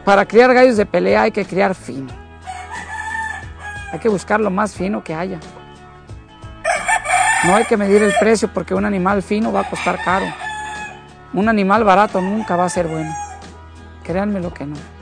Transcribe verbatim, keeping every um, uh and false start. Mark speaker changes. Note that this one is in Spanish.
Speaker 1: Para criar gallos de pelea hay que criar fino. Hay que buscar lo más fino que haya. No hay que medir el precio porque un animal fino va a costar caro. Un animal barato nunca va a ser bueno. Créanme lo que no.